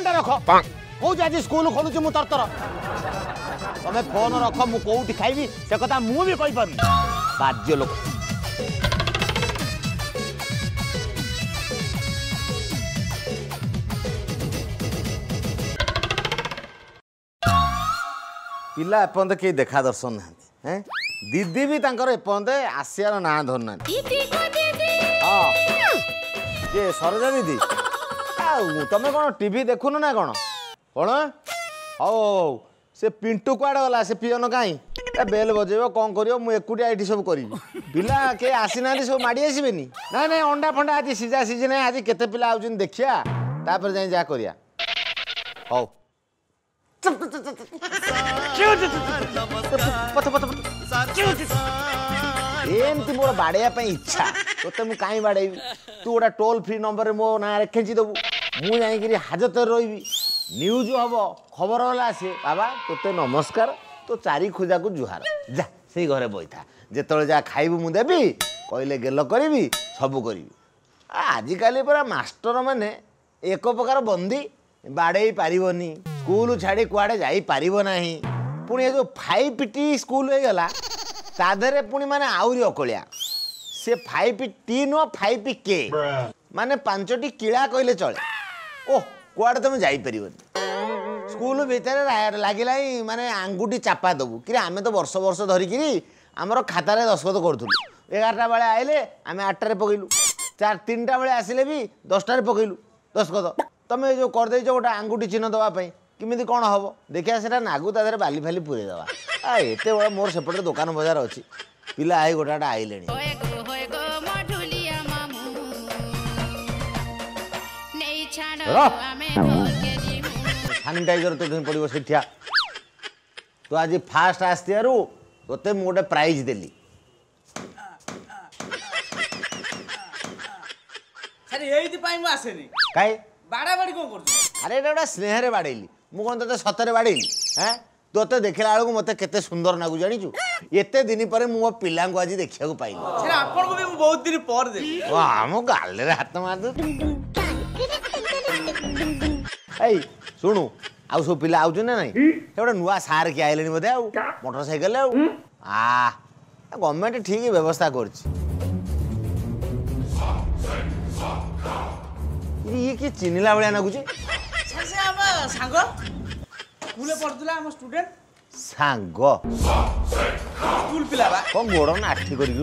Phone टा रख कौच आज स्कूल खोलुची मु तरतर तमे फोन रख मु कोठी खाइबी से कथा मु भी कहि पारनी बाज्य लोक पिला एपर्यंत के देखा दर्शन ना हैं दीदी भी तांकर एपर्यंत आसियार ना धरना हाँ ये सरोजा दीदी तमें कौन टीवी देखुन ना कौन कौन ओ से पिंटू कुआड़े गला से पियन कहीं बेल बजेब कौन कर मुझे ये सब करी पिला के आसीना सब माड़ी आसबेनी ना ना अंडा फंडा आज सीझा सीझी ना आज केते पिला आउछन देखिया तापर जाई जा करिया हौ एमती मोर बाड़िया इच्छा तोते मु कहीं बाड़ेबी तू गोटा टोल फ्री नंबर मो ना खेची देबू मु जाई हाजत रही न्यूज हम खबर गला सी बाबा तोते नमस्कार तो चारि खोजा को जुहार जा से घरे बईथा जेतले जा खाइबू मु देबी कहले गेल करी सब करी आजिकल पूरा मास्टर माने एक प्रकार बंदी बाड़े पारिबनी स्कूल छाड़ी कुआड़े जाई पारिबो नाही पुणी जो 5T स्कूल हो गला ताधरे पुणी माने आउरी अकलिया से 5T नो 5K माने 5टी किला कहले चले ओह कुआड़े तुम जाई परिबनी स्कूल भीतर लागिला माने आंगुठी चापा दबु कि आमे तो वर्ष वर्ष धरिकी आमर खातार दस्खत करूँ 11टा बेले आइले आमे 8टारे पकईलु 3टा बेले आसिले भी 10टारे पकईलु दस्खत तमें जो करदे गोटे आंगुठी चिन्ह दवाई किमिति कौन हम देखिया से नागू तादे बाली फाली पूरे दवा एत बड़ा मोर सेपटे दुकान बजार अच्छी पिला आई गोटा आइले सानिटाइजर तो पड़ो सेठिया तो आज फास्ट आसतियारू तोते मु गोटे प्राइज देली काई बाड़ा बाड़ी कौन कर अरे एटा स्नेह बाड़ेली मु कौन ते सतरे बाड़ेली हैं तोते देखला बेलू मत केते सुंदर नागु जानिचु एते दिन पर मु पिला को आज देखिया को पाइली सेरा आपन को भी मु बहुत दिन पर देखी वाह मु गाले रे हाथ मार दे एई सुनु आउ सब पिला आउछ ना नहीं एटा नुवा सार के आइलेनी मते आउ मोटरसाइकिल आउ आ गवर्नमेंट ठीक व्यवस्था करछि ये कि चिन्हला भाया नागुचे सांग स्कूल पढ़ुला हम स्टूडेंट सांग स्कूल पिला बा कौन गोड़ नाठी करी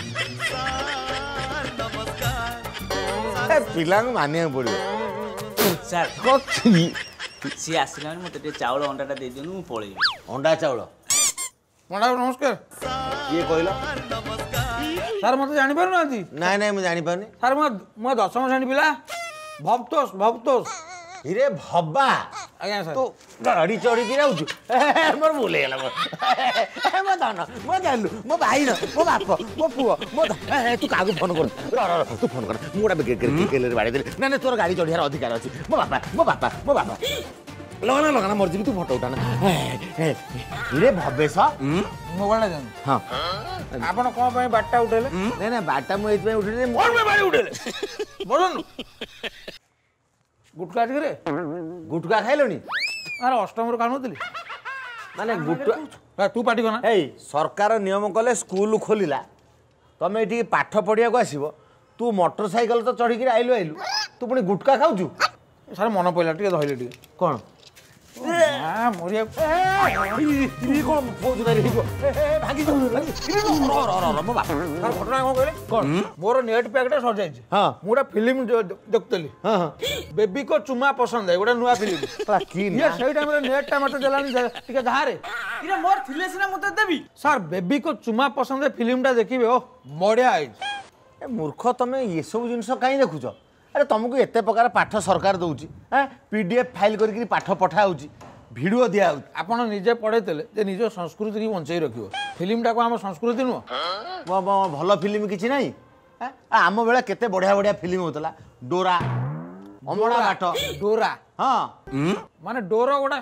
पिला मानिया पड़ो सर सी आसला मत चाउल अंडाटा दे दिनु मु पळेई अंडा चाउल मैडम नमस्कार ये कहला सर मत जानि पारु नाथी नहीं नहीं मु जानि पारनी सर मो 10वीं श्रेणी पिला भवतोष भवतोष हिरे भब्बा आज्ञा सर तू गाड़ी चढ़ी कि आउछु मोर भूल गेला मो धन मो जालु मो भाई न मो बाप मो पुओ मो तू कागु फोन कर तू फोन कर मुडा केले बाड़ी दे ना तोर गाड़ी चढ़ियार अधिकार अछि मो बापा लगाना मर्जी तू फोटो उठाना हिरे भवेश मोबाइल जान हां आपण कोन पय बाटा उठेले नै नै बाटा मु एत पय उठेले मोर में बाड़ी उठेले बोलन गुटका रे गुटका खाइलोनी अरे अष्टम रो कानुतली माने गुटका तू पाटी कोना ए सरकार नियम कले स्कूल खोलिला तमे एठी पाठ पढिया को आसीबो तू मोटरसाइकिल तो चढ़ी के आइलु तू पुनी गुटका खाउछु सर मन पइला टिके धइले टिके कोन हां मोरिया ई कोन फोज नाही हिको भागी जो मो बाप सर घटना को कहले कोन मोर नेट पैकटा सर जाई हां मोडा फिल्म देखतली हां बेबी को चुमा पसंद है गोटा नुवा फिल्म पा की ये सही टाइम रे नेट टा मत जलानी टिके धारे इरे मोर थिले सिना मत देबी सर बेबी को चुमा पसंद है फिल्म टा देखिबे ओ बढ़िया आई ए मूर्ख तमे ये सब जिंस काई देखुछ अरे तुमको एत प्रकार पाठ सरकार दौची पीडीएफ फाइल करके पाठ पठाऊँगी भिडियो दिया आपड़ निजे पढ़े निज संस्कृति की बंचाई रखियो फिल्मटा को आम संस्कृति नुह भल फिल्म किसी ना आम बेला केते बढ़िया बढ़िया फिल्म होता डोरा अमड़ा बाट डोरा हाँ माने डोर गोटा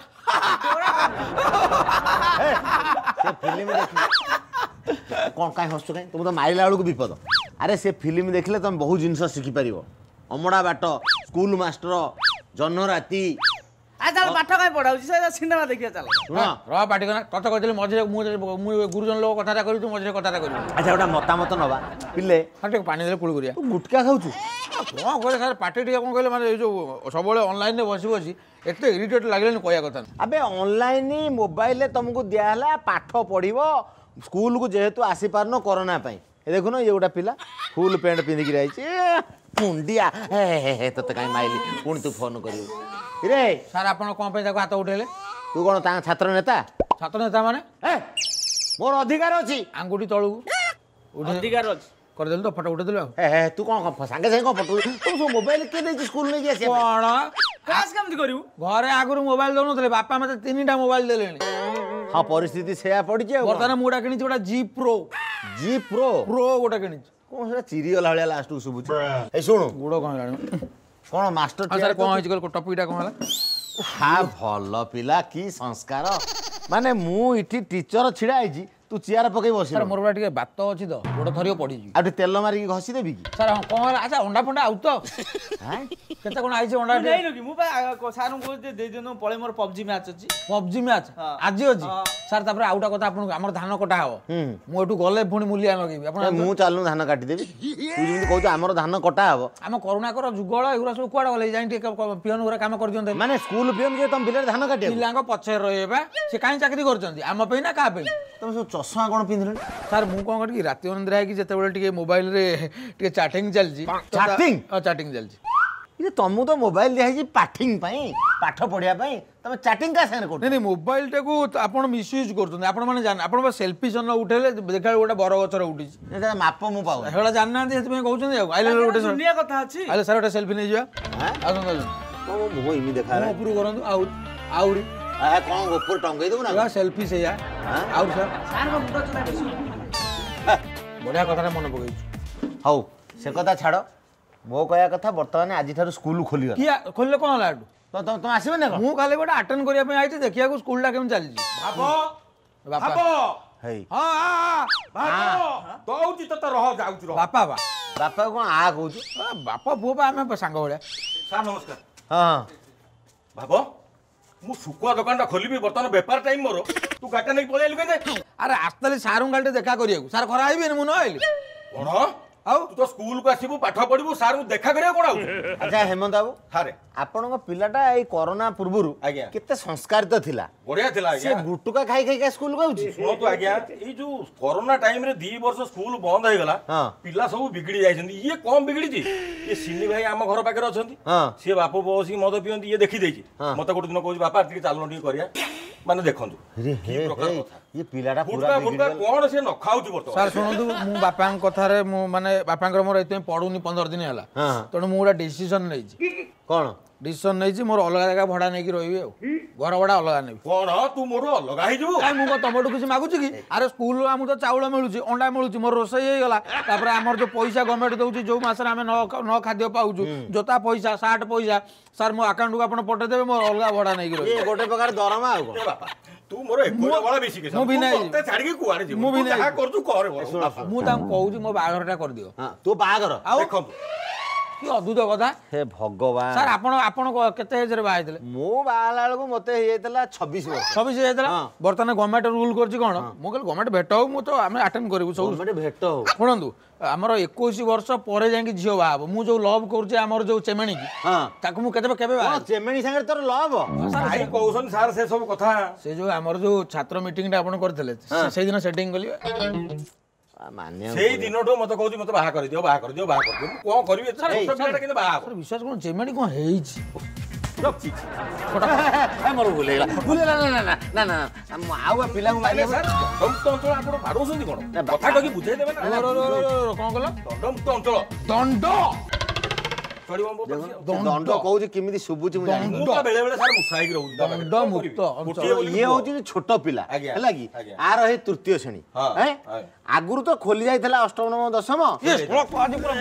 फिल्म देख कौन कहीं हसु कहीं तुम तो मारिला बेलू विपद अरे से फिल्म देखले तुम बहुत जिनस शिखिपार अमड़ा बाट स्कूल मास्टर जन्न राति पाठ काई पढाउछि से सिनेमा देखिया चल हां र पाटी कना कत कहले मझे मु गुरुजन लोक कथाटा करू तू मझे कथाटा करू अच्छा ओटा मतामत नबा पिले हटे पानी दे कुळ करिया तू गुटका खाउछु कोन करे सर पाटी टिया कोन कहले माने जो सबले ऑनलाइन रे बसी बसी एते इरिटेट लागले कहया कथा अबे ऑनलाइन मोबाइल रे तुमको दिया हला पाठ पढिबो स्कूल को जेहेतु आसी पारनो कोरोना पई ए देखो न ये गोटा पिला फुल पैंट पिंधि गिराई छे मुंडिया हे तते काई माइली पुणी तू फोन करियो रे सर आपण कोन पे जाको हाथ उठेले तू कोन ता छात्र नेता माने ए मोर अधिकार अछि आंगुठी तळू अधिकार अछि कर देल तो फोटो उठे देल हे तू कोन संगे संगे कोन फोटो तू सो मोबाइल के दे स्कूल में जे कोन क्लास केमति करियो घरे आगुरु मोबाइल दोनोतले बापा मते 3टा मोबाइल देलेनी हां परिस्थिति सेया पड़ी जे वर्तमान मुडा किनी छोटा जी प्रो गोटा किनी कोन से चिरी गला हलिया लास्ट सुबुच ए सुनु गुडो कोन लाणी कोन मास्टर सर कोन होई गल टॉपिकटा कोन हला हा भल पिला की संस्कार माने मु इठी टीचर छिडा आइजी तू चेयर पकई बसी सर मोर बा टिके बात अछि तो गोड़ थरियो पड़ी जी आ तेल मारी की घसी देबी की सर कोन अच्छा अंडा फंडा आउ तो हैं केते कोन आइछ अंडा नै न की मु बा सारू को दे देनो पळे मोर पबजी मैच अछि पबजी मैच आज अछि सर तापर आउटा कथा आपन हमर धान कटा हो मु एटू गले पुणी मूल्य लगेबी आपन मु चालनु धान काटी देबी तू जिंदि कहू हमर धान कटा हो हम करुणा कर जुगळ एगुरा सब कुआडा गले जाई पियन गुरा काम कर दियन माने स्कूल पियन जे तुम बिले धान काटी पिलांग पछे रहबा से काई चाकरी करचंदी हम पे ना का पे तुम सब चश्मा कोन पिंधले सर मु कोन करी राति अनिद्रा है कि जते बेले टिके मोबाइल रे टिके चैटिंग चलजी चैटिंग चलजी ये तुमु तो मोबाइल दिया है पाठिंग पई पाठ पढिया पई तमे चैटिंग का सेन कोन नहीं मोबाइल टे को आपण मिसयूज करतन आपण माने जान आपण सेल्फी सन उठेले देखा गोटा बर गचर उठी ए माप मु पाउ हेला जानना दे सेमे कहउछन आइले गोटे दुनिया कथा अछि आइले सर गोटे सेल्फी नै जिया हां तो मु इमी देखा रे ऊपर करंतु आउरी आ कोन ऊपर टंगई दउ ना सेल्फी से या आउर सर मुंडा चला बेसी बढ़िया कथा मन पकई हौ से कथा छाड़ मो कहया कथा वर्तमान आज थारु स्कूल खोली गला किया खोलले कोन लाडू तो तुम आसीबे ना मु खाली गोटे अटेंड करिया पे आइते देखिया को स्कूल ला केम चल जी बाबा हे हां बाबा दउची त रह जाउछ रह बापा कोन आ कहू बापा बुआ बा हमें सांग होया सर नमस्कार हां बाबा मु सुकुआ दुकान ता खोलिबी वर्तमान व्यापार टाइम मोर तू गाटा नै पळेलु के अरे आस्तले सारू गालटे देखा करिया सर खरा आइबे मु न आइली कोन आउ तू तो स्कूल को आसीबू पाठ पढिबू सारू देखा करिया कोन आउ अच्छा हेमंत बाबू हारे आपण को पिलाटा ए कोरोना पूर्वरु आज्ञा केते संस्कारित थिला बढ़िया थिला आज्ञा से गुटुका खाई खाई का स्कूल गउची सुनो तो आज्ञा ए जो कोरोना टाइम रे 2 वर्ष स्कूल बंद हे गला पिला सब बिगड़ी जाइछन ये कम बिगड़ी जी ये सिन्नी भाई हम घर पाकर अछंती से बापू बसी मद पियंती ये देखि देछि मते गोटे दिन कहू बापा टिके चालनो टिके करिया माने देखंतु ये पिलाटा पूरा गुटका कोन से न खाउची बर्तो सर सुनंतु मु बापान कथा रे मु माने बापांकर मोर एते पढुनी 15 दिन हला तण मु गोटा डिसिजन नै छी कोन डिसिजन नै छी मोर अलग जगह भडा नै की रहिबे घर भडा अलग नै कोन तू मोर अलग आइ जबु काई मु तमटु किछ मागु छी की अरे स्कूल हमु तो चाउल मिलुची अंडा मिलुची मोर रोसई हे गला तापर हमर जो पैसा गवर्नमेंट दउची जो मासरे हमें न खाद्य पाउछु जोता पैसा 60 पैसा सर मो अकाउंट को आपण पठे देबे मोर अलग भडा नै की रहि ये गोटे प्रकार दरमा आ को बापा तू मोर एक बड़ा बेसी के मु भी नै ते छाड़ी के कुआरे जी मु भी नै कर तू कर मु ताम कहू छी मो बागरटा कर दियो हां तू बागर देखम की अद्भुत कथा हे भगवान सर आपण केते एज रे बाहाइतले मो बालाल को मते हेतला 26 वर्ष 26 हेतला वर्तमान गवर्नमेंट रूल करछि कोन मो कहल गवर्नमेंट भेट हो मु तो हम अटेंड करिवु सब गवर्नमेंट भेट हो सुनंदु हमर 21 वर्ष परे जाई कि जियो बाब मु जो लव करछि हमर जो चेमणी की हां ताकू मु केते बा चेमणी संगे तोर लव भाई कहउसन सर से सब कथा से जो हमर जो छात्र मीटिंग टा आपण करथले से दिन सेटिंग कलियो मान्य सेही दिनटो मते कहउछि मते बाहा कर दियो कोन करबे सर किने बाहा सर विश्वास कोन चेमणी कोन हेइछि रखछि छोटा मोर भूलेला ना ना आउ पिला को मारिया सर दम तो अंचल आपण भाडोसंती कोन कथा कहि बुझाइ देबे ना कोन कहला दम तो अंचल दंड दंड कहू किमिति सुबुची मु जानि मुका बेले बेले सर मुसाई रहउ दंड मुक्त ये होची छोट पिला हैला की आ रहे तृतीय श्रेणी हैं आगुरु तो खोली जाइथला अष्टम नवम दशम ये स्ट्रोक आदि पूरा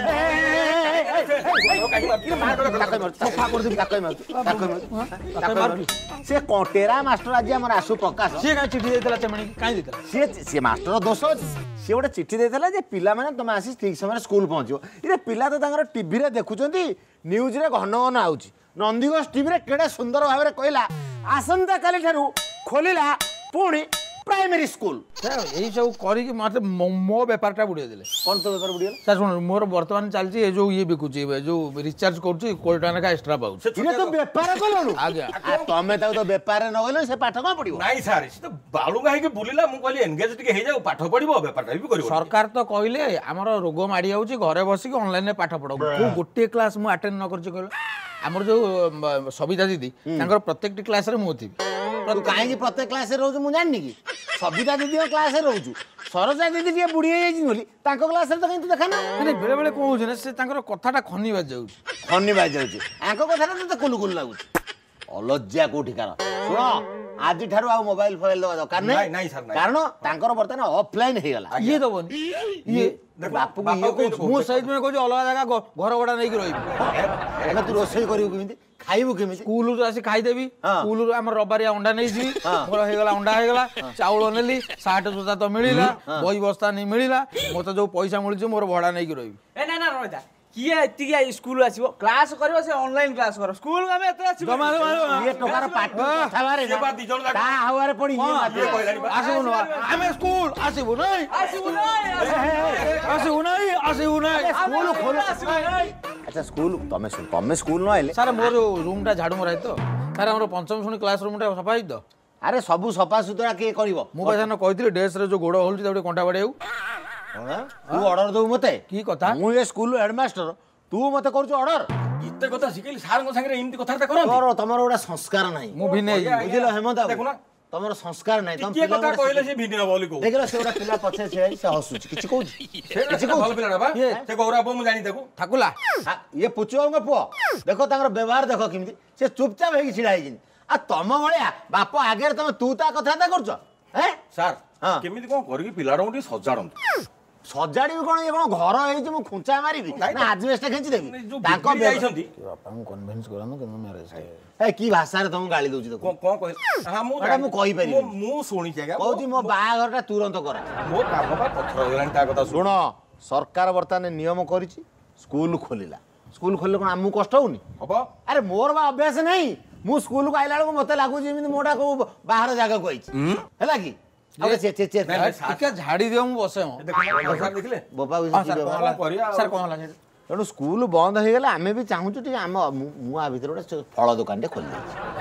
से कोटेरा मास्टर आज हमर आसु प्रकाश से का चिठी देतला चेमणी काई देतला से मास्टर दोष से गोटे चिठी देतला जे पिला माने तुम आसी ठीक समय स्कूल पहुंचो इरे पिला तो तांगर टीवी रे देखुचंती न्यूज रे घन घन आउची नंदीगंज टीवी रे केडे सुंदर भाबरे कहला आसंता काली ठारू खोलिला पुणी प्राइमरी स्कूल यही सब करी मत मो बेपारटा बुड़े देले कौन तो बेपार बुड़िया सर शुण मोर बर्तमान चलती जो ये बिकुची जो रिचार्ज करूची कोटी टाका एक्स्ट्रा पाउछ इने तो बेपार कलनु आज्ञा तमे ताको तो बेपार न गले से पाठ कोन पडिबो नाही सर से तो बालुगा हे के बुलिला मु कहली एंगेज टिके हे जाऊ पाठ पढिबो बेपारटा भी करिवो सरकार तो कहले हमर रोग माडी जाउची घरे बसी के ऑनलाइन में पाठ पढो गोटे क्लास मु अटेंड न करची कहलो हमर जो सविता दीदी तांकर प्रत्येक क्लास रे मु थिबी तू काहे प्रत्येक क्लास रे रहू मु जाननी की सविता दीदी क्लास रे रहू सरजा दीदी के बुढ़ी जाई बोली तांको क्लास रे तो कहीं देखा ना माने बेले बेले कोन होछ ने से तांकर कथाटा खनी बाज जाउछ खनी बाज जाउछ आंको कथाटा तो कुल कुल लागुछ अलज्जा कोठी कार सुनो आज ठारू आ मोबाइल फोबाइल दवा दरकार नहीं नहीं सर नहीं कारण तांकर वर्तमान ऑफलाइन हे गला ये दबनी ये बापू को ये कहूछ मु सहित में कहूछ अलग जगह घर भड़ा नहीं रही एमे तू रोसई करियो केमिति खाइबो केमिति स्कूल रो आसी खाई देबी स्कूल रो हमर रबारिया अंडा नै जी मोर हे गला अंडा हे गला चाउल नेली साट जोता तो मिलिला बही बस्ता नहीं मिलिला मते जो पैसा मिलुछ मोर भड़ा नहीं रही ए ना ना रोजा किए एतिया स्कूल आसीबो क्लास करबो से ऑनलाइन क्लास करो स्कूल में एते आसीबो ये टोकार पाठ कथा बारे से बात दिजण ता हवारे पड़ी ये आसीबो न हमें स्कूल आसीबो नहीं आसीबो नहीं आसीबो नहीं स्कूल खोलो अच्छा स्कूल तमे स्कूल न आइले सर मोर रूम टा झाड़ू मराई तो सर हमर पंचम श्रेणी क्लास रूम टा सफाई तो अरे सबु सफा सुतरा के करिवो मु बजान कहतिले डेस रे जो गोड़ होलची ताबे कंटा बाडेउ तू ऑर्डर दउ मते की कथा मु ये स्कूल हेडमास्टर तू मते करछु ऑर्डर इते कथा सिकैली सार को संगे एमती कथा करन तोर तमर ओडा संस्कार नाही मु भी नहीं बुझिलो हेमंत देखो ना तमर संस्कार नाही तम के कथा कहले से भिडियो बोली को देखलो से ओडा पिला पछे से हसुची किछ कहू किछ को भल पिलाडा बा से गौरा बो मु जानी देखो ठाकुला ये पुचोंग पुओ देखो तांगर व्यवहार देखो किमती से चुपचाप हेकी छिड़ा हेजिन आ तम भलिया बाप आगे तम तू ता कथा ता करछ हैं सर केमिति कोन करगी पिलाडो टी सजाडन सजाड़ी भी कोन ये कोन घर हेछि मु खुंचा मारिबी ना आजबेस्ट खेंची देबी ताको जाइछंती बापा को कन्विंस करनो कि मैरिज ए की भाषा रे तुम गाली दउची देखो कोन कह हां मु कहि परिबी मु सुनी जागा कहूची मो बाहाघरटा तुरंत करा मो काम बा पत्थर होलानी ता कथा सुन सरकार वर्तमान नियम करिछि स्कूल खोलिला स्कूल खोलले कोन हमु कष्ट होनी हबो अरे मोर बा अभ्यास नहीं मु स्कूल को आइला को मते लागु जेमिति मोटा को बाहर जागा को आइछि हैला की अबे चे चे चे टिका झाड़ी दियो मु बसे हो देखो सर देखले बोपा सर कोन होला तेणु स्कूल बंद हो गला आम भी चाहूँ टे आम मुआ भर गोटे फल दुकान टे खोल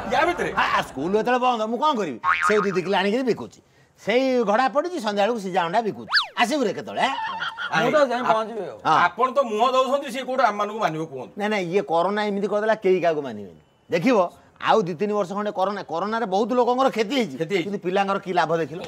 स्कूल जो बंद मुझे कौन करी से 2 किलो आणिक बिकुची से घड़ा पड़ी संध्या बेलू सीजा अंडा बिकुची आसबू रे केतले आपन तो मुह दउछंती से कोड आम मानकु मानिबो कोन ना ना ये कोरोना एमिति करदेला केही काको मानिबेनी देखिबो आउ 2-3 वर्ष खंडे कोरोना कोरोना रे बहुत लोकंगर खेती हेछि किंतु पिलांगर की लाभ देखिलो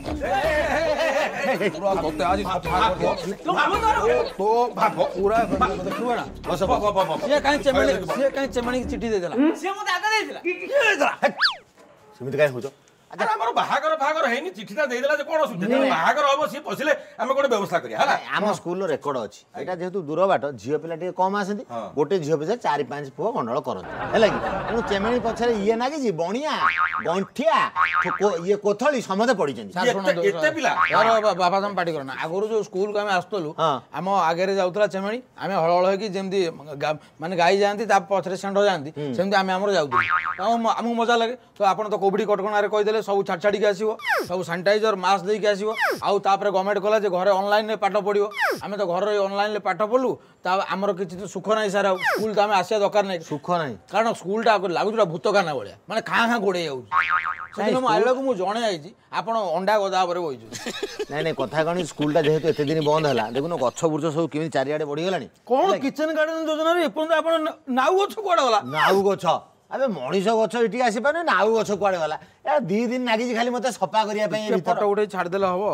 तो पूरा देखिबो ना बस ये काई चेमणी चिट्ठी दे देला से मते आगा देथिला सेमिति काई होजो अरे हमर बाहागर फागर हेनी चिठीटा दे देला जे कोन सुझे बाहागर हबो से पसिले हमें कोन व्यवस्था करिया हला हम स्कूल रो रेकॉर्ड अछि एटा जेहेतु दूर बाट झियो पिला टे कम आसंती गोटे झियो पिला 4-5 पुओ गंडळ करंती हैला कि तेनु चेमेणी पछरे इए नागे जी बणिया गंठिया ये कोथळी समदे पड़ी जंती एते पिला यार बाबा तुम पार्टी करना आगरो जो स्कूल को हम आस्तलु हम आगे रे जाउतला चेमेणी हमें हळहळ हे कि जेमदी माने गाई जानती ता पछरे सेंड जानती सेमदी हमें हमर जाउतु हमु मजा लागे तो आपण तो कोविड कटकणा रे कहि देले सब छाड़ छाड़ी के आसीबो सब सैनिटाइजर मास्क दे के आसीबो आउ तापर गवर्नमेंट कहला जे घरे ऑनलाइन ने पाठ पढिबो हमें तो घर रे ऑनलाइन ले पाठ पढलु ता हमर किछि तो सुख नाही सारा स्कूल तो हमें आसिया दरकार नाही सुख नाही कारण स्कूल टा लागु जोटा भूतकाना बळिया माने खा गोडे जाउ सेदिन मु आइला को मु जणे आइछि आपण अंडा गदा परे बइछु नहीं नहीं कथा कणी स्कूल टा जेहेतु एते दिन बंद हला देखुनो गच्छ बुर्छ सब केमि चारियाडे बढ़ी गलानी कोन किचन गार्डन योजना रे एपन आपण नाउ गछ कोडा गला नाउ गछ अबे मनीष गछ इटी आसी पाने नाउ गछ कोडे गला या 2 दिन नागी खाली मते सफा करिया पई फोटो उठे छाड़ देला हबो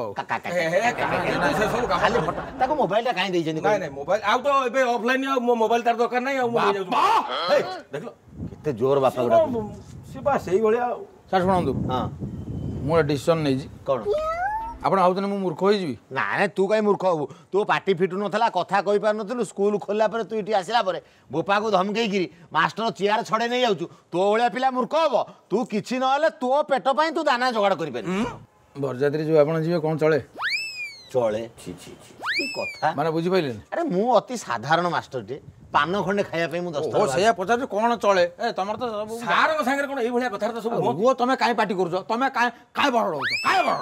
खाली फोटो ताको मोबाइल टा काई देइछनी नहीं नहीं मोबाइल आउ तो एबे ऑफलाइन मोबाइल तार दरकार नहीं मु देखलो केते जोर बापा गोडा से बा सेही भलिया सर सुनंदु हां मो डिसीजन नै जी कोन आपण आउतने मु मूर्ख होई जीवी ना ना तू काई मूर्ख हबु तू पार्टी फिटु नथला कथा कहि पार नथलु स्कूल खोलला पर तू इटी आसिला पर बोपा को धमकेई गिरी मास्टर चेयर छडे नै जाउछु तो ओळिया पिला मूर्ख हबो तू किछि न हले तो पेट पई तू दाना जोगाड़ करि पारी बरजात्री जो आपण जीवे कोन चले चले छी छी छी कथा माने बुझी पाइले अरे मु अति साधारण मास्टर टे ପାନ ଖଣ୍ଡେ ଖାଇବା ପାଇଁ ମୁଁ 10 ଓ ସେଇଆ ପଚାରୁଛି କ'ଣ ଚଳେ ଏ ତମର ତ ସବୁ ସାରଙ୍କ ସାଙ୍ଗରେ କ'ଣ ଏଇଭଳିଆ କଥାବାର୍ତ୍ତା ସବୁ ହୁଅ ତମେ କାଇଁ ପାଟି କରୁଛ ତମେ କାଇଁ ବରଡ଼ଉଛ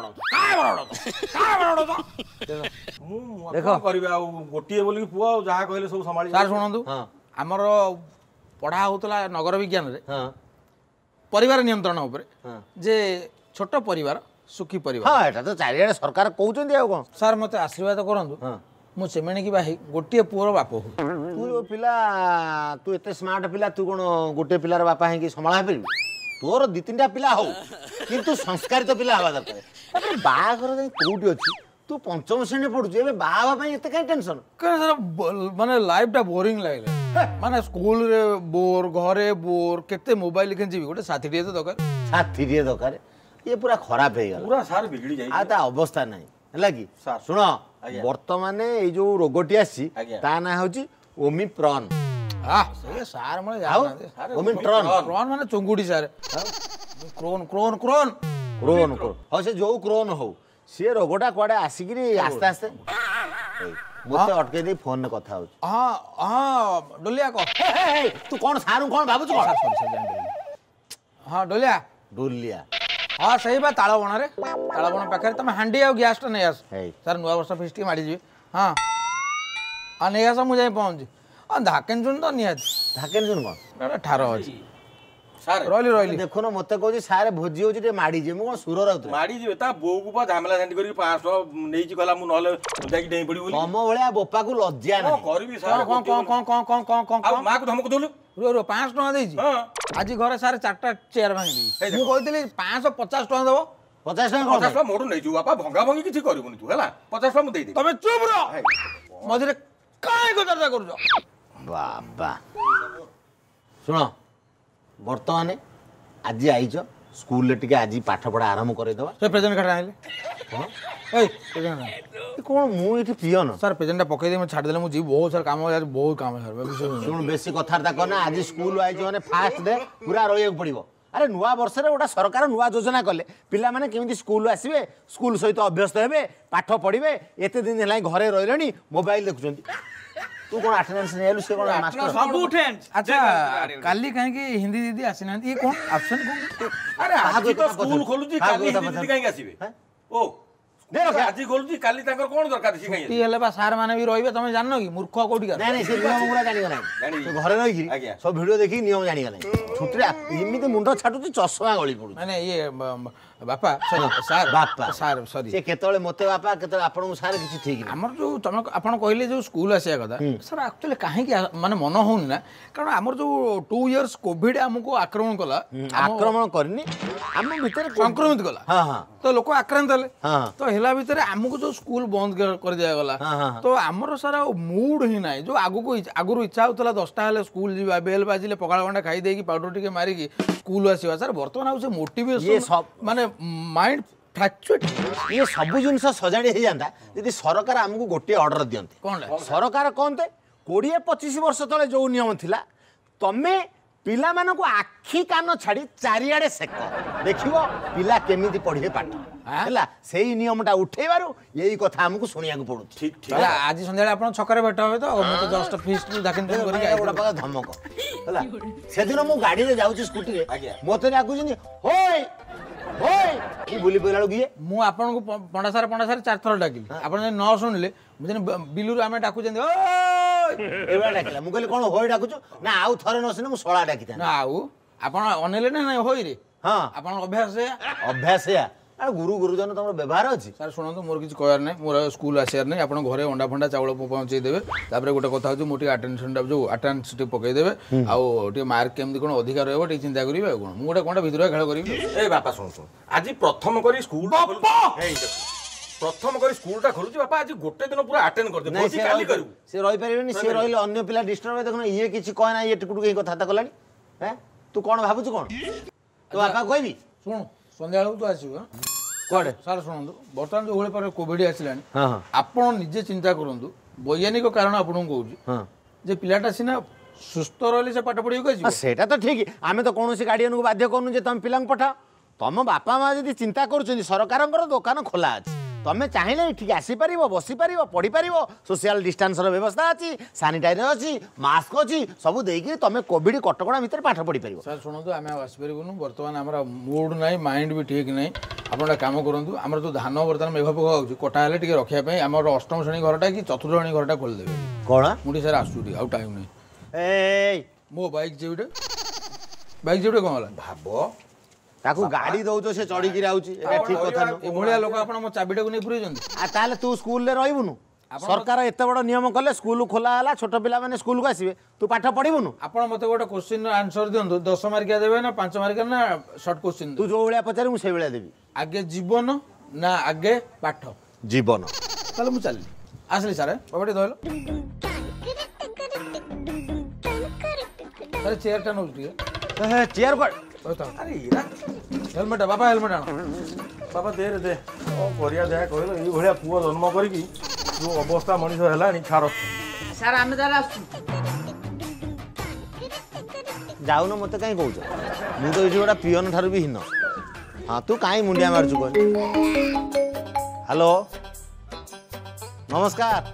ମୁଁ ଦେଖ କରିବେ ଆଉ ଗୋଟିଏ ବୋଲିକି ପୁଅ ଆଉ ଯାହା କହିଲେ ସବୁ ସମ୍ଭାଳି ସାର୍ ଶୁଣନ୍ତୁ ଆମର ପଢ଼ା ହଉଥିଲା ନଗର ବିଜ୍ଞାନରେ ପରିବାର ନିୟନ୍ତ୍ରଣ ଉପରେ ଯେ ଛୋଟ ପରିବାର ସୁଖୀ ପରିବାର ହଁ ଏଟା ତ ଚାରିଆଡ଼େ ସରକାର କହୁଛନ୍ତି ଆଉ କ'ଣ ସାର୍ ମୋତେ ଆଶୀର୍ବାଦ କରନ୍ତୁ ମୁଁ ସେମିଣିକି ବାହି ଗୋଟିଏ ପୁଅର ବାପ ହଉ ତୁ ପିଲା ତୁ ଏତେ ସ୍ମାର୍ଟ ପିଲା ତୁ କ'ଣ ଗୋଟେ ପିଲାର ବାପା ହେଇକି ସମ୍ଭାଳ ହେଇପାରିବୁ ତୋର 2-3ଟା ପିଲା ହଉ କିନ୍ତୁ ସଂସ୍କାରିତ ପିଲା ହେବା ଦରକାର ତାପରେ ବାହାଘର ଯାଇ କୋଉଠି ଅଛି ତୁ 5ମ ଶ୍ରେଣୀରେ ପଢୁଛୁ ଏବେ ବାହା ହେବା ପାଇଁ ଏତେ କାହିଁ ଟେନସନ୍ ମାନେ ଲାଇଫଟା ବୋରିଂ ଲାଗିଲା ମାନେ ସ୍କୁଲରେ ବୋର ଘରେ ବୋର କେତେ ମୋବାଇଲ କେଞ୍ଚିବି ଗୋଟେ ସାଥିଟିଏ ତ ଦରକାର ସାଥିଟିଏ ଦରକାର ଇଏ ପୁରା ଖରାପ ହେଇଗଲା ପୁରା ସାର୍ ବିଗିଡ଼ି ଯାଇଛି ଆଉ ତା ଅବସ୍ଥା ନାହିଁ ହେଲା କି ଶୁଣ ବର୍ତ୍ତମାନ ଏଇ ଯୋଉ ରୋଗଟି ଆସିଛି ତା ନାଁ ହଉଛି ଓମିକ୍ରନ୍ ସାର୍ ମାନେ ଓମିକ୍ରନ୍ ମାନେ ଚୁଙ୍ଗୁଡି ସାର୍ କ୍ରୋନ୍ ହଉ ସେ ଯୋଉ କ୍ରୋନ୍ ହଉ ସିଏ ରୋଗଟା କୁଆଡେ ଆସିକିରି ଆସ୍ତେ ଆସ୍ତେ ମତେ ଅଟକେଇ ଦେଇ ଫୋନରେ କଥା ହଉଛି ହଁ ଡୋଲିଆ କହ ତୁ କ'ଣ ସାରୁ କ'ଣ ଭାବୁଛୁ ହଁ ଡୋଲିଆ ହଁ ସେଇ ବା ତାଳବଣରେ ତାଳବଣ ପାଖରେ ତମେ ହାଣ୍ଡି ଆଉ ଗ୍ୟାସଟା ନେଇ ଆସ ସାର୍ ନୂଆ ବର୍ଷ ଫିଷ୍ଟ ଟିକେ ମାଡ଼ିଯିବେ ହଁ ନେଇ ଆସ ମୁଁ ଯାଇ ପହଞ୍ଚୁଛି ଧାକେନ ଶୁଣି ତ ନିହାତି ଧାକେନ ଶୁଣି କ'ଣ ଠାର ଅଛି ରହିଲି ଦେଖୁନ ମତେ କହୁଛି ସାର୍ ଭୋଜି ହଉଛି ଟିକେ ମାଡ଼ିଯିବେ ମୁଁ କ'ଣ ସୁର ରହୁଥିଲି ମାଡ଼ିଯିବେ ତା ବୋଉକୁ ପା ଝାମେଲା ଝାଣ୍ଟି କରିକି 500 ଟଙ୍କା ନେଇଛି କହିଲା ମୁଁ ନହେଲେ ଯାଇକି ଡେଇଁ ପଡ଼ିବି ବୋଲି ତମ ଭଳିଆ ବୋପାକୁ ଲଜ୍ଜା ନାହିଁ କରିବି ସାର୍ କ'ଣ ମାକୁ ଧମକ ଦଉଲୁ 500 ଟଙ୍କା ଦେଇଛି ଆଜି ଘରେ ସାର୍ 4ଟା ଚେୟାର ଭାଙ୍ଗିଦେବି ମୁଁ କହିଥିଲି 550 ଟଙ୍କା ଦେବ 50 ଟଙ୍କା ମୋଠୁ ନେଇଯିବୁ ବାପା ଭଙ୍ଗା ଭଙ୍ଗି କିଛି କରିବୁନି ତୁ ହେଲା 50 ଟଙ୍କା ମୁଁ ଦେଇଦେବି ତମେ ଚୁପ୍ ରହ ମଝିରେ କାଇଁ କଥାବାର୍ତ୍ତା କରୁଛ ବାବା ଶୁଣ ବର୍ତ୍ତମାନ ଆଜି ଆଇଛ ସ୍କୁଲରେ ଟିକେ ଆଜି ପାଠ ପଢ଼ା ଆରମ୍ଭ କରେଇଦେବା ସେ ପ୍ରେଜେଣ୍ଟ କାର୍ଡ ଆଣିଲେ କ'ଣ ମୁଁ ଏଠି ପିଅନ ସାର୍ ପ୍ରେଜେଣ୍ଟଟା ପକେଇଦେଇ ମୁଁ ଛାଡ଼ିଦେଲେ ମୁଁ ଯିବି ବହୁତ ସାର୍ କାମ ବହୁତ କାମ ଶୁଣ ବେଶୀ କଥାବାର୍ତ୍ତା କରନା ଆଜି ସ୍କୁଲ ଆଇଛ ମାନେ ଫାଷ୍ଟ ଡେ ପୁରା ରହିବାକୁ ପଡ଼ିବ ଆରେ ନୂଆ ବର୍ଷରେ ଗୋଟେ ସରକାର ନୂଆ ଯୋଜନା କଲେ ପିଲାମାନେ କେମିତି ସ୍କୁଲ ଆସିବେ ସ୍କୁଲ ସହିତ ଅଭ୍ୟସ୍ତ ହେବେ ପାଠ ପଢ଼ିବେ ଏତେ ଦିନ ହେଲା ଘରେ ରହିଲେଣି ମୋବାଇଲ ଦେଖୁଛନ୍ତି ତୁ କ'ଣ ଆଟେଣ୍ଡାନ୍ସ ନେଇଗଲୁ ସେ କ'ଣ ସବୁ ଆଚ୍ଛା କାଲି କାହିଁକି ହିନ୍ଦୀ ଦିଦି ଆସିନାହାନ୍ତି ଇଏ କ'ଣ ଆବସେଣ୍ଟ କ'ଣ ଆରେ ଆଜି ତ ସ୍କୁଲ ଖୋଲୁଛି କାଲି ହିନ୍ଦୀ ଦିଦି କାହିଁକି ଆସିବେ ଓ ଆଜି ଖୋଲୁଛି କାଲି ତାଙ୍କର କ'ଣ ଦରକାର ସେ କାହିଁକି ହେଲେ ବା ସାର୍ ମାନେ ବି ରହିବେ ତମେ ଜାଣିନ କି ମୂର୍ଖ କୋଉଠି ନାଇଁ ସେ ନିୟମ ଗୁଡ଼ା ଜାଣିଗଲାଣି ଘରେ ରହିକିରି ସବୁ ଭିଡ଼ିଓ ଦେଖିକି ନିୟମ ଜାଣିଗଲାଣି ଛୁଟିରେ ଏମିତି ମୁଣ୍ଡ ଛାଟୁଛି ଚଷମା ଗଳି ପଡୁଛି ମାନେ ଇଏ ବାପା ସାର୍ ବାପା ସାର୍ ସରି ସେ କେତେବେଳେ ମତେ ବାପା କେତେବେଳେ ଆପଣଙ୍କୁ ସାର୍ କିଛି ଠିକ୍ ନାହିଁ ଆମର ଯୋଉ ତମେ ଆପଣ କହିଲେ ଯୋଉ ସ୍କୁଲ ଆସିବା କଥା ସାର୍ ଆକ୍ଚୁଆଲି କାହିଁକି ମାନେ ମନ ହଉନି ନା କାରଣ ଆମର ଯୋଉ 2 ଇୟର୍ସ କୋଭିଡ ଆମକୁ ଆକ୍ରମଣ କଲା ଆକ୍ରମଣ କରିନି ଆମ ଭିତରେ ସଂକ୍ରମିତ କଲା ତ ଲୋକ ଆକ୍ରାନ୍ତ ହେଲେ ତ ହେଲା ଭିତରେ ଆମକୁ ଯୋଉ ସ୍କୁଲ ବନ୍ଦ କରିଦିଆଗଲା ତ ଆମର ସାର୍ ଆଉ ମୁଡ୍ ହିଁ ନାହିଁ ଯୋଉ ଆଗରୁ ଇଚ୍ଛା ହଉଥିଲା 10ଟା ହେଲେ ସ୍କୁଲ ଯିବା ବେଲ ବାଜିଲେ ପଖାଳ ଗଣ୍ଡା ଖାଇ ଦେଇକି ପାଉଡର ଟିକେ ମାରିକି ସ୍କୁଲ ଆସିବା ସାର୍ ବର୍ତ୍ତମାନ ଆଉ ସେ ମୋଟିଭେସନ ମାନେ ମାଇଣ୍ଡ ଫ୍ରାକ୍ଚୁଏଟ୍ ଇଏ ସବୁ ଜିନିଷ ସଜାଡ଼ି ହେଇଯାନ୍ତା ଯଦି ସରକାର ଆମକୁ ଗୋଟିଏ ଅର୍ଡର ଦିଅନ୍ତେ କ'ଣ ସରକାର କହନ୍ତେ 20-25 ବର୍ଷ ତଳେ ଯୋଉ ନିୟମ ଥିଲା ତମେ ପିଲାମାନଙ୍କୁ ଆଖି କାନ ଛାଡ଼ି ଚାରିଆଡ଼େ ସେକ ଦେଖିବ ପିଲା କେମିତି ପଢ଼ିବେ ପାଠ ହେଲା ସେଇ ନିୟମଟା ଉଠେଇବାରୁ ଏଇ କଥା ଆମକୁ ଶୁଣିବାକୁ ପଡୁଛି ଠିକ୍ ଆଜି ସନ୍ଧ୍ୟାବେଳେ ଆପଣ ଛକରେ ଭେଟ ହେବେ ତ ମୁଁ ତ ଜଷ୍ଟ ଫିଷ୍ଟ ଧମକ ହେଲା ସେଦିନ ମୁଁ ଗାଡ଼ିରେ ଯାଉଛି ସ୍କୁଟିରେ ମୋତେ ଡାକୁଛନ୍ତି ହୋଇ ହୋଇ ମୁଁ ବୁଲି ପଡ଼ିଲା ବେଳକୁ ଇଏ ମୁଁ ଆପଣଙ୍କୁ ପଣ୍ଡା ସାର୍ 4 ଥର ଡାକିଲି ଆପଣ ଯଦି ନ ଶୁଣିଲେ ମୁଁ ଯେମିତି ବିଲୁରୁ ଆମେ ଡାକୁଛନ୍ତି ଏଇଭଳିଆ ଡାକିଲା ମୁଁ କହିଲି କ'ଣ ହୋଇ ଡାକୁଛୁ ନା ଆଉ ଥରେ ନ ଶୁଣିଲେ ମୁଁ ଶଳା ଡାକିଥାନ୍ତି ନା ଆଉ ଆପଣ ଅନେଇଲେ ନା ନାଇଁ ହୋଇରେ ହଁ ଆପଣଙ୍କ ଅଭ୍ୟାସ ଏଇଆ ଆଉ ଗୁରୁଜନ ତମର ବ୍ୟବହାର ଅଛି ସାର୍ ଶୁଣନ୍ତୁ ମୋର କିଛି କହିବାର ନାହିଁ ମୋର ସ୍କୁଲ ଆସିବାର ନାହିଁ ଆପଣ ଘରେ ଅଣ୍ଡା ଫଣ୍ଡା ଚାଉଳ ପହଞ୍ଚେଇ ଦେବେ ତାପରେ ଗୋଟେ କଥା ହେଉଛି ମୁଁ ଟିକେ ଆଟେନ୍ସନଟା ଯୋଉ ଆଟେନ୍ସ ଟିକେ ପକେଇଦେବେ ଆଉ ଟିକେ ମାର୍କ କେମିତି କ'ଣ ଅଧିକା ରହିବ ଟିକେ ଚିନ୍ତା କରିବେ ଆଉ କ'ଣ ମୁଁ ଗୋଟେ କ'ଣ ଭିତରୁଆ ଖେଳ କରିବି ଏ ବାପା ଶୁଣ ଆଜି ପ୍ରଥମ କରି ସ୍କୁଲ ସ୍କୁଲଟା ଖୋଲୁଛି ବାପା ଆଜି ଗୋଟେ ଦିନ ପୁରା ଆଟେଣ୍ଡ କରିଦେବେ କାଲି କରିବୁ ସେ ରହିପାରିବେନି ସେ ରହିଲେ ଅନ୍ୟ ପିଲା ଡିଷ୍ଟର୍ବ ହେବେ ଦେଖୁନ ଇଏ କିଛି କହେ ନା ଇଏ ଟିକୁଟୁ କେହି କଥାବାର୍ତ୍ତା କଲାଣି ତୁ କ'ଣ ଭାବୁଛୁ କ'ଣ ତୋ ବାପା କହିବି ଶୁଣ ସନ୍ଧ୍ୟାବେଳକୁ ତୁ ଆସିବୁ କୁଆଡ଼େ ସାର୍ ଶୁଣନ୍ତୁ ବର୍ତ୍ତମାନ ଯୋଉଭଳି ପରେ କୋଭିଡ ଆସିଲାଣି ଆପଣ ନିଜେ ଚିନ୍ତା କରନ୍ତୁ ବୈଜ୍ଞାନିକ କାରଣ ଆପଣଙ୍କୁ କହୁଛି ଯେ ପିଲାଟା ସିନା ସୁସ୍ଥ ରହିଲେ ସେ ପାଠ ପଢ଼ିବାକୁ ଆସିବ ସେଇଟା ତ ଠିକ୍ ଆମେ ତ କୌଣସି ଗାର୍ଡିଆନକୁ ବାଧ୍ୟ କରୁନୁ ଯେ ତମେ ପିଲାଙ୍କୁ ପଠାଅ ତମ ବାପା ମା ଯଦି ଚିନ୍ତା କରୁଛନ୍ତି ସରକାରଙ୍କର ଦୋକାନ ଖୋଲା ଅଛି तमे चाहिए ठीक आसीपर बसीपर पढ़ीपर सोशल डिस्टेंस व्यवस्था अच्छी सानिटाइजर अच्छी मास्क अच्छी सब देकी तुम कोविड कटकणा भितर पाठ पढ़ी पार। सर शुणु आम आसपारूँ बर्तमान आम मूड ना माइंड भी ठीक नहीं आप कम करूँ आम जो धान बर्तमान मेघ पक हो कटा हेल्ले टे रखापी आम अष्टम श्रेणी घरटा कि चतुर्थ श्रेणी घरटा खोलीदेवे कौन मुझे सर आसुटी आउ टाइम नहीं ए मो बाइक जेबे बाइक जेबे कौन है भाव ताकू गाड़ी दौच से चढ़ी ठीक कथा एभलिया लोक आप मो चाबिटा को नहीं पुरेजंती ताले तू स्कूल रे रहबुनु सरकार एत बड़ नियम कले स्कूल खोला है छोट पिला माने स्कूल को आसबे तू पाठ पढ़ीबुनु। आपण मते गोटे क्वेश्चन आंसर दियंतु 10 मार्किया देबे ना 5 मार्किया ना शॉर्ट क्वेश्चन तू जो भलिया पचारे मु से भलिया देबी आगे जीवन ना आगे पाठ जीवन ताले मु चलली आसली सर बाबाटी धइलो अरे चेयर टा नोज दिए चेयर को अरे इरा हेलमेट बाबा हेलमेट आनो बाबा दे रे दे ओ करिया दे कहलो ई भलिया पुओ जन्म करी जो अवस्था मनीष है छाड़ सर आम जाऊन मत कहीं कौच मुझे गोटा पिओन ठार भी हीन। हाँ तू कहीं मुंडिया मारचु कह हेलो नमस्कार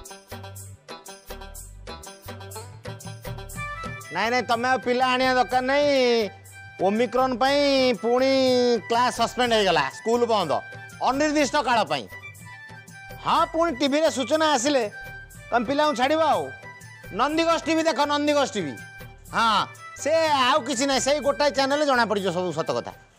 नाई नाई तुम पिला आनिया दरकार नहीं ओमिक्रॉन पुणी क्लास सस्पेंड हो गला स्कूल बंद अनिर्दिष्ट काल पाई। हाँ पुणी टीवी रे सूचना आसिले तुम पिला छाड़ नंदीगोष टीवी देख नंदीगोष टीवी हाँ से आउ किसी ना से गोटाए चैनल जना पड़ सब सत कथा।